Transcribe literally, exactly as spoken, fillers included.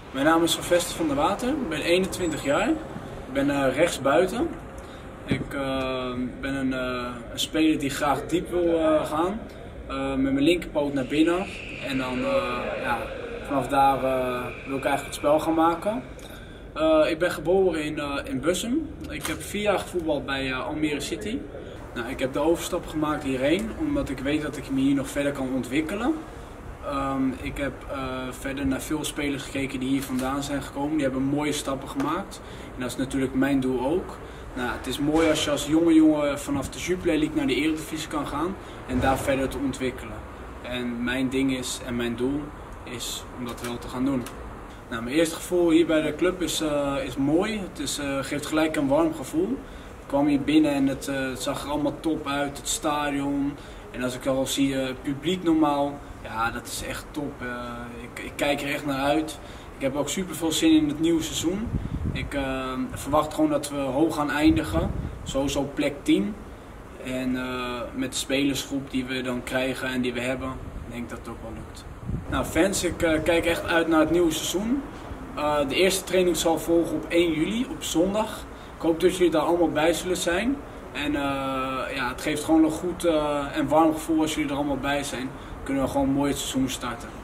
Mijn naam is Sylvester van der Water, ik ben eenentwintig jaar, ik ben uh, rechtsbuiten. Ik uh, ben een, uh, een speler die graag diep wil uh, gaan, uh, met mijn linkerpoot naar binnen en dan uh, ja, vanaf daar uh, wil ik eigenlijk het spel gaan maken. Uh, ik ben geboren in, uh, in Bussum. Ik heb vier jaar gevoetbald bij uh, Almere City. Nou, ik heb de overstap gemaakt hierheen omdat ik weet dat ik me hier nog verder kan ontwikkelen. Um, ik heb uh, verder naar veel spelers gekeken die hier vandaan zijn gekomen. Die hebben mooie stappen gemaakt. En dat is natuurlijk mijn doel ook. Nou, het is mooi als je als jonge jongen vanaf de Jupiler League naar de Eredivisie kan gaan en daar verder te ontwikkelen. En mijn ding is en mijn doel is om dat wel te gaan doen. Nou, mijn eerste gevoel hier bij de club is, uh, is mooi. Het is, uh, geeft gelijk een warm gevoel. Ik kwam hier binnen en het, uh, het zag er allemaal top uit, het stadion. En als ik al zie, uh, het publiek normaal, ja, dat is echt top. Uh, ik, ik kijk er echt naar uit. Ik heb ook super veel zin in het nieuwe seizoen. Ik uh, verwacht gewoon dat we hoog gaan eindigen, sowieso plek tien. En uh, met de spelersgroep die we dan krijgen en die we hebben, denk ik dat het ook wel lukt. Nou fans, ik uh, kijk echt uit naar het nieuwe seizoen. Uh, de eerste training zal volgen op één juli, op zondag. Ik hoop dat jullie daar allemaal bij zullen zijn. En uh, ja, het geeft gewoon een goed uh, en warm gevoel als jullie er allemaal bij zijn. Dan kunnen we gewoon mooi het seizoen starten.